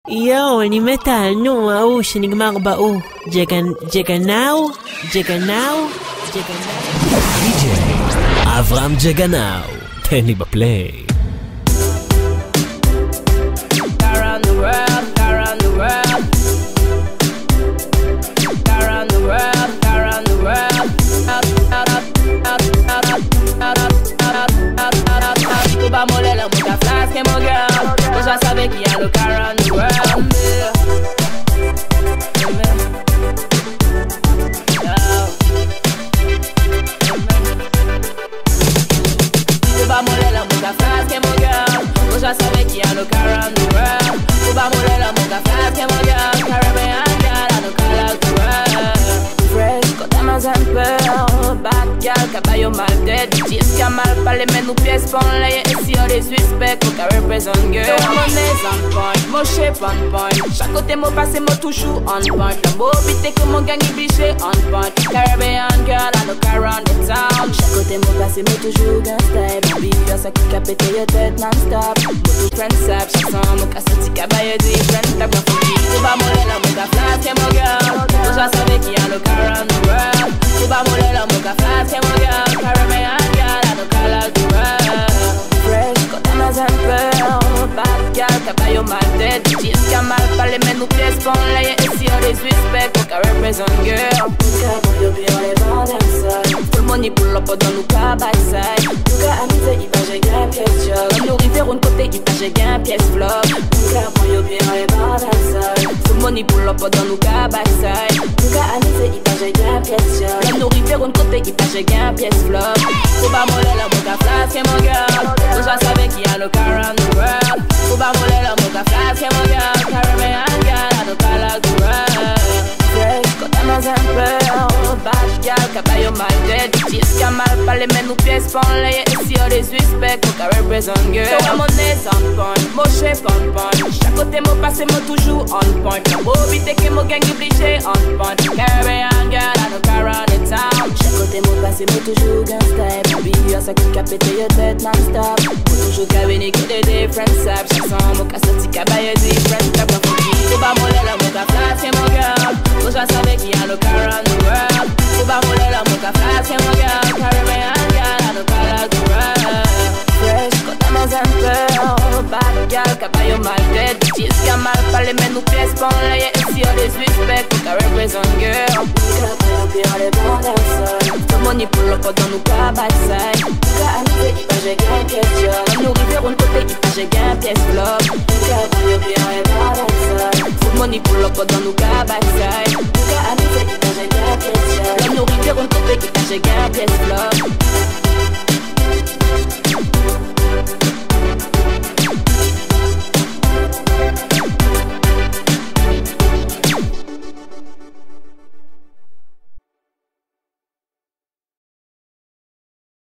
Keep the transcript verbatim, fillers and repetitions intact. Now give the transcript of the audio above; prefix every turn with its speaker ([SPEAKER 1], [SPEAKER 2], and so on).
[SPEAKER 1] יואו, אני מתה על נו, ההוא שנגמר באו. ג'גן, ג'גנאו? ג'גנאו? ג'גנאו?
[SPEAKER 2] די-ג'יי אברהם ג'גנאו, תן לי בפליי.
[SPEAKER 3] Around the world, around the world, around the world, around the world. Tu vas moller la boca flasque, mon girl. Vos já sabe que é no around the world. Tu vas moller la boca flasque, mon girl. Vos já sabe que é no around the world. Tu vas moller la boca flasque, mon girl. Caribbean girl, I don't call out the world. Fresh, quand t'as más un peu. Bad girl, caballo mal dead. Disca mal, parle men nou pièce pon laye. Et si on les suspect, qu'on ka represent girl. So mon nez on point, mon shape on point. Chaque côté mon passé, mon toujours on point. La mobité que mon gang est biché on point. Caribbean girl, I look around the town. Chaque côté mon passé, mon toujours gangsta. Baby, y'a ça qui ka pété your tête non-stop. Mon tout friend sap, chaque son, mon ka senti caballo different. T'as bien funky, tu vas moller la moka flasque, mon girl. Déjà savais qu'il y a look around the world. Tu vas moller la moka flasque, mon girl. Caribbean girl, I look all out the world. Fresh, quand t'as más un peu. Bad girl, caballo mal dead. Disca mal, parle men nou pièce pon laye. Et si on les suspect, qu'on ka represent girl. Caballo bien, on les vend them seul. Tout le monde y pull up dans nous ka by side. Nous ka amusé, il va j'ai gain pièce job. Nous river un côté, il va j'ai gain pièce flop. Caballo bien, on les vend them seul. Tout le monde y pull up dans nous ka by side. Nous ka amusé, il va j'ai gain pièce job. Nous river un côté, il va j'ai gain pièce flop. Tu vas moller la boca flasque, mon girl. Déjà savais qu'il y a le around the world. Tu vas moller la boca flasque, mon girl. Caribbean girl, I don't call out the world. Fresh, quand t'as más un peu. Bad girl, caballo mal dead. Disca mal, parle men nou pièce pon laye. Et si on les suspect, qu'on ka represent girl. So mon nez on point, mon shape on point. Chaque côté mon passé, mon toujours on point. La mobité que mon gang obligé on point. Caribbean girl, I don't around the town. Chaque côté mon passé, mon toujours gangsta. Baby, y'a ça qui ka pété your tête non-stop. Mon toujours ka veni que des different saps. Chaque son, mon ka senti caballo different. T'as bien funky, tu vas moller la moka flasque, mon girl. Déjà savais qu'il y a le around the world. Tu vas moller la moka flasque, mon girl. Caribbean girl, I don't call out the world. Fresh, quand t'as más un peu. Bad girl, caballo mal dead. Disca mal, parle men nou pièce pon laye. Et si on les suspect, qu'on ka represent girl. Caballo bien, on les vend them seul. Tout le monde y pull up dans nous ka by side. Nous ka amusé, il va j'ai gain pièce job. Nous river un côté, il va j'ai gain pièce flop. Caballo bien, on les vend them seul. Tout le monde y pull up dans nous ka by side. Nous ka amusé, il va j'ai gain pièce job. Nous river un côté, il va j'ai gain pièce flop.